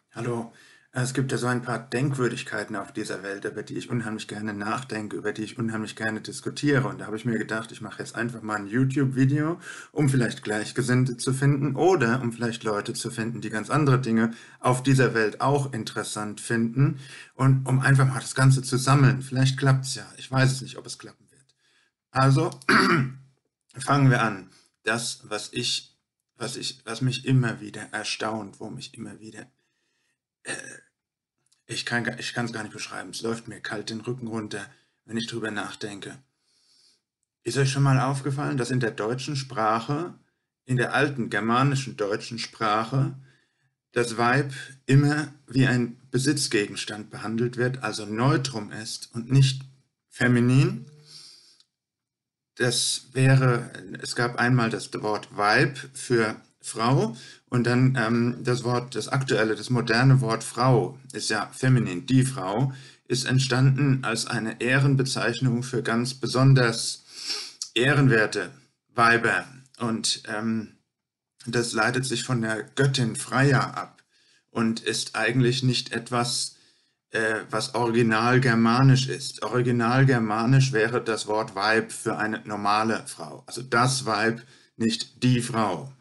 Hallo, es gibt ja so ein paar Denkwürdigkeiten auf dieser Welt, über die ich unheimlich gerne nachdenke, über die ich unheimlich gerne diskutiere. Und da habe ich mir gedacht, ich mache jetzt einfach mal ein YouTube-Video, um vielleicht Gleichgesinnte zu finden oder um vielleicht Leute zu finden, die ganz andere Dinge auf dieser Welt auch interessant finden und um einfach mal das Ganze zu sammeln. Vielleicht klappt es ja. Ich weiß es nicht, ob es klappen wird. Also fangen wir an. Das, was mich immer wieder erstaunt, wo mich immer wieder ich kann es gar nicht beschreiben. Es läuft mir kalt den Rücken runter, wenn ich drüber nachdenke. Ist euch schon mal aufgefallen, dass in der deutschen Sprache, in der alten germanischen deutschen Sprache, das Weib immer wie ein Besitzgegenstand behandelt wird, also Neutrum ist und nicht feminin? Es gab einmal das Wort Weib für Frau und dann das moderne Wort Frau ist ja feminin, die Frau, ist entstanden als eine Ehrenbezeichnung für ganz besonders ehrenwerte Weiber. Und das leitet sich von der Göttin Freya ab und ist eigentlich nicht etwas, was original germanisch ist. Original germanisch wäre das Wort Weib für eine normale Frau. Also das Weib, nicht die Frau.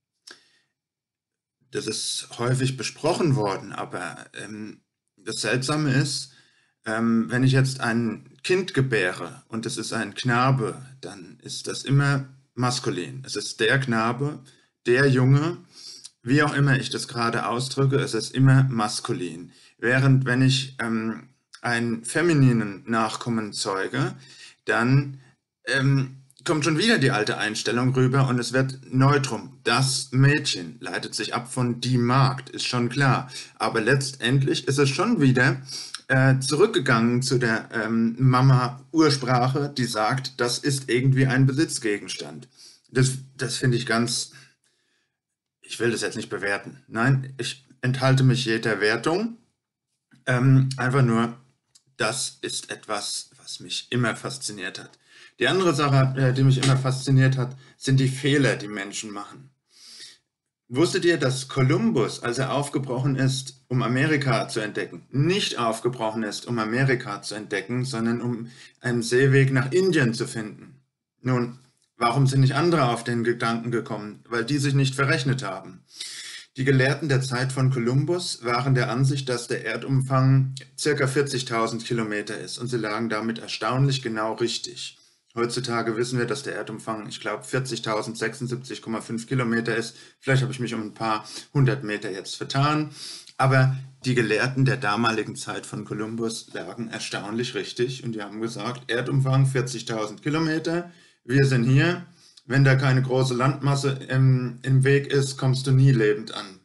Das ist häufig besprochen worden, aber das Seltsame ist, wenn ich jetzt ein Kind gebäre und es ist ein Knabe, dann ist das immer maskulin. Es ist der Knabe, der Junge, wie auch immer ich das gerade ausdrücke, es ist immer maskulin. Während wenn ich einen femininen Nachkommen zeuge, dann kommt schon wieder die alte Einstellung rüber und es wird Neutrum. Das Mädchen leitet sich ab von die Magd, ist schon klar. Aber letztendlich ist es schon wieder zurückgegangen zu der Mama-Ursprache, die sagt, das ist irgendwie ein Besitzgegenstand. Das finde ich ganz, ich will das jetzt nicht bewerten. Nein, ich enthalte mich jeder Wertung. Einfach nur, das ist etwas, was mich immer fasziniert hat. Die andere Sache, die mich immer fasziniert hat, sind die Fehler, die Menschen machen. Wusstet ihr, dass Kolumbus, als er aufgebrochen ist, um Amerika zu entdecken, nicht aufgebrochen ist, um Amerika zu entdecken, sondern um einen Seeweg nach Indien zu finden? Nun, warum sind nicht andere auf den Gedanken gekommen? Weil die sich nicht verrechnet haben. Die Gelehrten der Zeit von Kolumbus waren der Ansicht, dass der Erdumfang ca. 40.000 Kilometer ist und sie lagen damit erstaunlich genau richtig. Heutzutage wissen wir, dass der Erdumfang, ich glaube, 40.076,5 Kilometer ist. Vielleicht habe ich mich um ein paar hundert Meter jetzt vertan. Aber die Gelehrten der damaligen Zeit von Kolumbus lagen erstaunlich richtig und die haben gesagt, Erdumfang 40.000 Kilometer, wir sind hier. Wenn da keine große Landmasse im Weg ist, kommst du nie lebend an.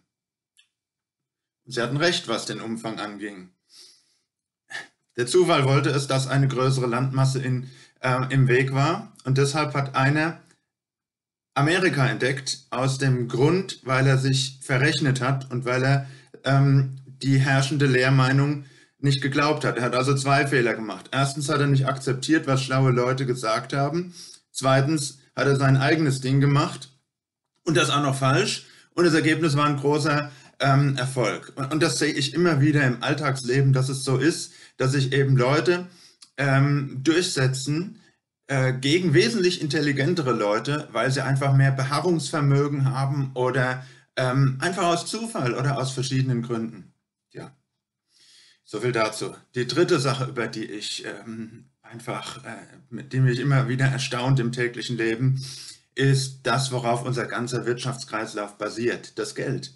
Und sie hatten recht, was den Umfang anging. Der Zufall wollte es, dass eine größere Landmasse im Weg war und deshalb hat einer Amerika entdeckt, aus dem Grund, weil er sich verrechnet hat und weil er die herrschende Lehrmeinung nicht geglaubt hat. Er hat also zwei Fehler gemacht. Erstens hat er nicht akzeptiert, was schlaue Leute gesagt haben. Zweitens hat er sein eigenes Ding gemacht und das auch noch falsch. Und das Ergebnis war ein großer Erfolg. Und das sehe ich immer wieder im Alltagsleben, dass es so ist, dass sich eben Leute durchsetzen gegen wesentlich intelligentere Leute, weil sie einfach mehr Beharrungsvermögen haben oder einfach aus Zufall oder aus verschiedenen Gründen. Ja, so viel dazu. Die dritte Sache, über die ich mit dem ich immer wieder erstaunt im täglichen Leben, ist das, worauf unser ganzer Wirtschaftskreislauf basiert, das Geld.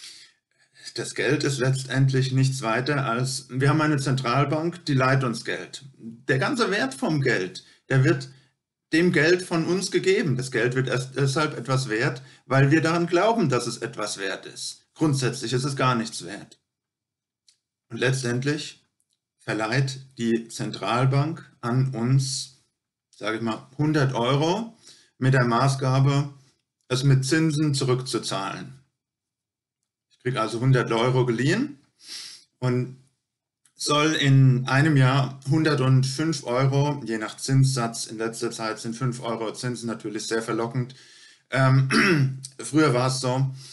Das Geld ist letztendlich nichts weiter als, wir haben eine Zentralbank, die leiht uns Geld. Der ganze Wert vom Geld, der wird dem Geld von uns gegeben. Das Geld wird erst deshalb etwas wert, weil wir daran glauben, dass es etwas wert ist. Grundsätzlich ist es gar nichts wert. Und letztendlich verleiht die Zentralbank an uns, sage ich mal, 100 Euro mit der Maßgabe, es mit Zinsen zurückzuzahlen. Ich kriege also 100 Euro geliehen und soll in einem Jahr 105 Euro, je nach Zinssatz, in letzter Zeit sind 5 Euro Zinsen natürlich sehr verlockend. Früher war es so,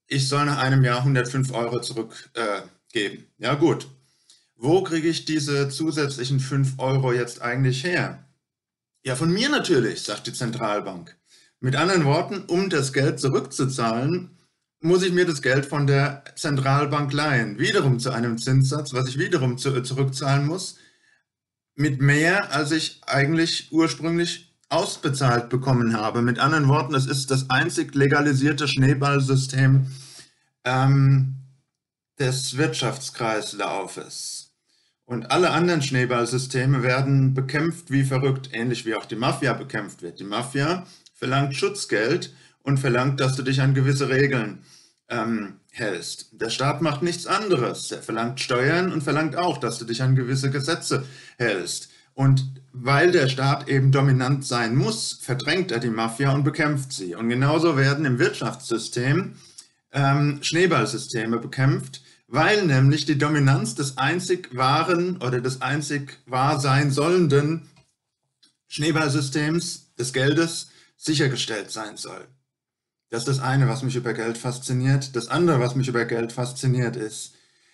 ich soll nach einem Jahr 105 Euro zurückgeben. Ja gut, wo kriege ich diese zusätzlichen 5 Euro jetzt eigentlich her? Ja, von mir natürlich, sagt die Zentralbank. Mit anderen Worten, um das Geld zurückzuzahlen, muss ich mir das Geld von der Zentralbank leihen. Wiederum zu einem Zinssatz, was ich wiederum zurückzahlen muss, mit mehr, als ich eigentlich ursprünglich ausbezahlt bekommen habe. Mit anderen Worten, es ist das einzig legalisierte Schneeballsystem ähm, des Wirtschaftskreislaufes. Und alle anderen Schneeballsysteme werden bekämpft wie verrückt, ähnlich wie auch die Mafia bekämpft wird. Die Mafia verlangt Schutzgeld und verlangt, dass du dich an gewisse Regeln hältst. Der Staat macht nichts anderes. Er verlangt Steuern und verlangt auch, dass du dich an gewisse Gesetze hältst. Und weil der Staat eben dominant sein muss, verdrängt er die Mafia und bekämpft sie. Und genauso werden im Wirtschaftssystem Schneeballsysteme bekämpft, weil nämlich die Dominanz des einzig wahren oder des einzig wahr sein sollenden Schneeballsystems des Geldes sichergestellt sein soll. Das ist das eine, was mich über Geld fasziniert. Das andere, was mich über Geld fasziniert, ist,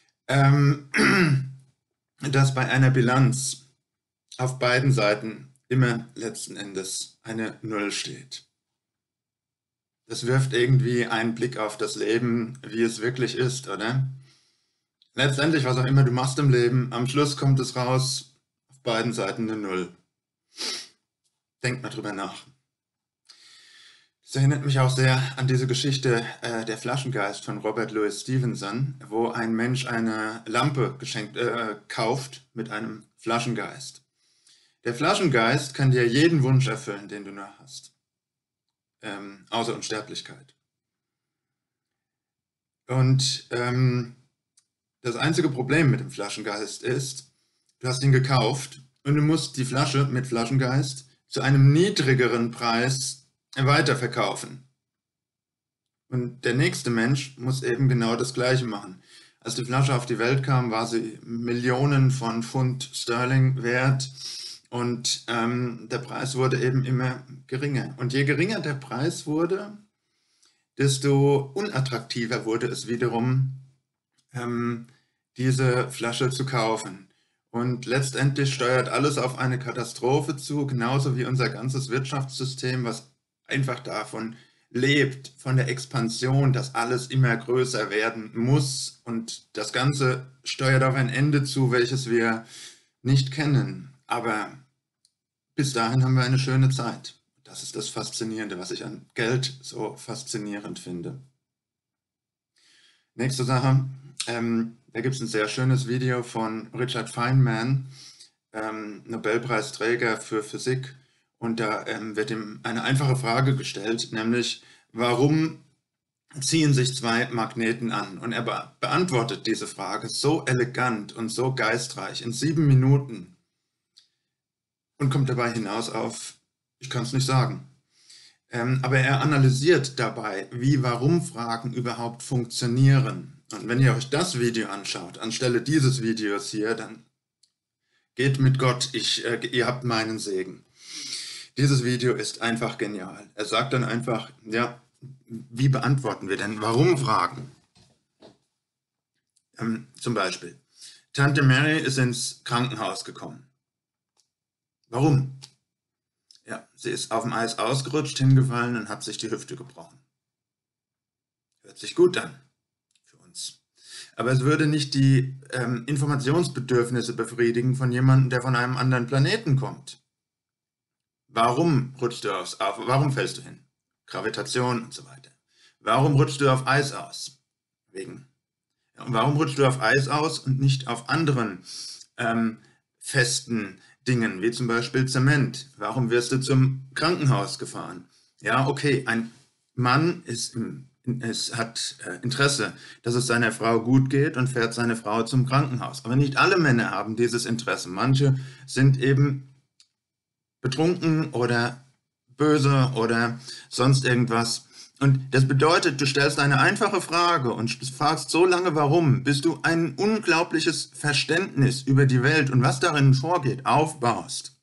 dass bei einer Bilanz auf beiden Seiten immer letzten Endes eine Null steht. Das wirft irgendwie einen Blick auf das Leben, wie es wirklich ist, oder? Letztendlich, was auch immer du machst im Leben, am Schluss kommt es raus, auf beiden Seiten eine Null. Denk mal drüber nach. Das erinnert mich auch sehr an diese Geschichte Der Flaschengeist von Robert Louis Stevenson, wo ein Mensch eine Lampe kauft mit einem Flaschengeist. Der Flaschengeist kann dir jeden Wunsch erfüllen, den du nur hast, außer Unsterblichkeit. Und das einzige Problem mit dem Flaschengeist ist, du hast ihn gekauft und du musst die Flasche mit Flaschengeist zu einem niedrigeren Preis weiterverkaufen. Und der nächste Mensch muss eben genau das Gleiche machen. Als die Flasche auf die Welt kam, war sie Millionen von Pfund Sterling wert und der Preis wurde eben immer geringer. Und je geringer der Preis wurde, desto unattraktiver wurde es wiederum, diese Flasche zu kaufen. Und letztendlich steuert alles auf eine Katastrophe zu, genauso wie unser ganzes Wirtschaftssystem, was einfach davon lebt, von der Expansion, dass alles immer größer werden muss. Und das Ganze steuert auf ein Ende zu, welches wir nicht kennen. Aber bis dahin haben wir eine schöne Zeit. Das ist das Faszinierende, was ich an Geld so faszinierend finde. Nächste Sache, da gibt es ein sehr schönes Video von Richard Feynman, Nobelpreisträger für Physik. Und da wird ihm eine einfache Frage gestellt, nämlich, warum ziehen sich zwei Magneten an? Und er beantwortet diese Frage so elegant und so geistreich in 7 Minuten und kommt dabei hinaus auf, ich kann es nicht sagen. Aber er analysiert dabei, wie Warum-Fragen überhaupt funktionieren. Und wenn ihr euch das Video anschaut, anstelle dieses Videos hier, dann geht mit Gott, ihr habt meinen Segen. Dieses Video ist einfach genial. Er sagt dann einfach, ja, wie beantworten wir denn Warum-Fragen? Zum Beispiel, Tante Mary ist ins Krankenhaus gekommen. Warum? Ja, sie ist auf dem Eis ausgerutscht, hingefallen und hat sich die Hüfte gebrochen. Hört sich gut an für uns. Aber es würde nicht die Informationsbedürfnisse befriedigen von jemandem, der von einem anderen Planeten kommt. Warum rutschst du warum fällst du hin? Gravitation und so weiter. Warum rutschst du auf Eis aus? Wegen. Ja, und warum rutschst du auf Eis aus und nicht auf anderen festen Dingen, wie zum Beispiel Zement? Warum wirst du zum Krankenhaus gefahren? Ja, okay, ein Mann hat Interesse, dass es seiner Frau gut geht und fährt seine Frau zum Krankenhaus. Aber nicht alle Männer haben dieses Interesse. Manche sind eben betrunken oder böse oder sonst irgendwas. Und das bedeutet, du stellst eine einfache Frage und fragst so lange warum, bis du ein unglaubliches Verständnis über die Welt und was darin vorgeht, aufbaust.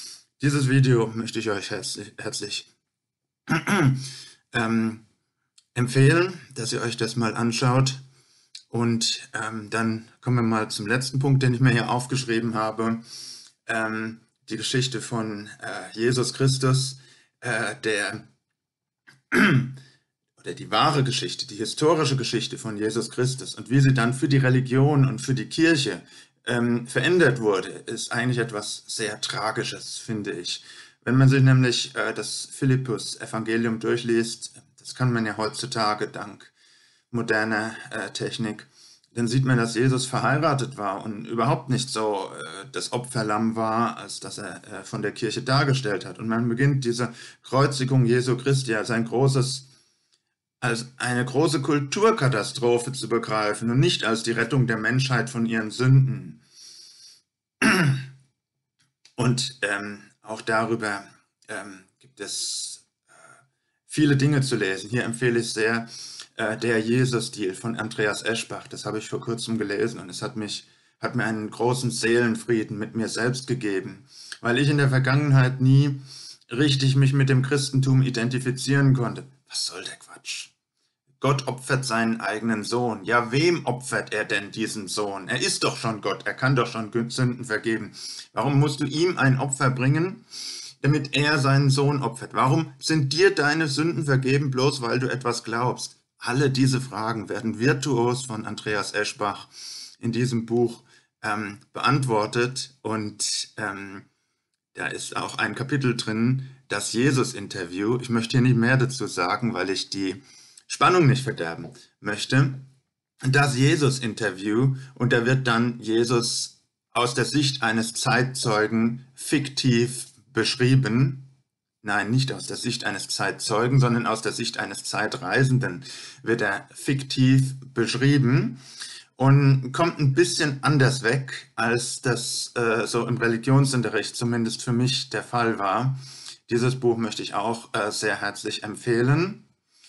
Dieses Video möchte ich euch herzlich empfehlen, dass ihr euch das mal anschaut. Und dann kommen wir mal zum letzten Punkt, den ich mir hier aufgeschrieben habe. Die Geschichte von Jesus Christus, der oder die wahre Geschichte, die historische Geschichte von Jesus Christus und wie sie dann für die Religion und für die Kirche verändert wurde, ist eigentlich etwas sehr Tragisches, finde ich. Wenn man sich nämlich das Philippus-Evangelium durchliest, das kann man ja heutzutage dank moderner Technik, dann sieht man, dass Jesus verheiratet war und überhaupt nicht so das Opferlamm war, als dass er von der Kirche dargestellt hat. Und man beginnt diese Kreuzigung Jesu Christi als eine große Kulturkatastrophe zu begreifen und nicht als die Rettung der Menschheit von ihren Sünden. Und auch darüber gibt es viele Dinge zu lesen. Hier empfehle ich sehr Der Jesus-Stil von Andreas Eschbach. Das habe ich vor kurzem gelesen und es hat mir einen großen Seelenfrieden mit mir selbst gegeben, weil ich in der Vergangenheit nie richtig mich mit dem Christentum identifizieren konnte. Was soll der Quatsch? Gott opfert seinen eigenen Sohn. Ja, wem opfert er denn diesen Sohn? Er ist doch schon Gott, er kann doch schon Sünden vergeben. Warum musst du ihm ein Opfer bringen, damit er seinen Sohn opfert? Warum sind dir deine Sünden vergeben, bloß weil du etwas glaubst? Alle diese Fragen werden virtuos von Andreas Eschbach in diesem Buch beantwortet und da ist auch ein Kapitel drin, das Jesus-Interview. Ich möchte hier nicht mehr dazu sagen, weil ich die Spannung nicht verderben möchte. Das Jesus-Interview, und da wird dann Jesus aus der Sicht eines Zeitzeugen fiktiv beschrieben. Nein, nicht aus der Sicht eines Zeitzeugen, sondern aus der Sicht eines Zeitreisenden wird er fiktiv beschrieben und kommt ein bisschen anders weg, als das so im Religionsunterricht zumindest für mich der Fall war. Dieses Buch möchte ich auch sehr herzlich empfehlen.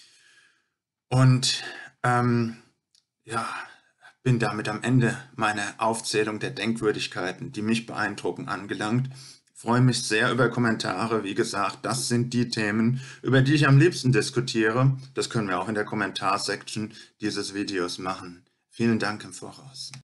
Und ja, bin damit am Ende meiner Aufzählung der Denkwürdigkeiten, die mich beeindrucken, angelangt. Freue mich sehr über Kommentare. Wie gesagt, das sind die Themen, über die ich am liebsten diskutiere. Das können wir auch in der Kommentarsektion dieses Videos machen. Vielen Dank im Voraus.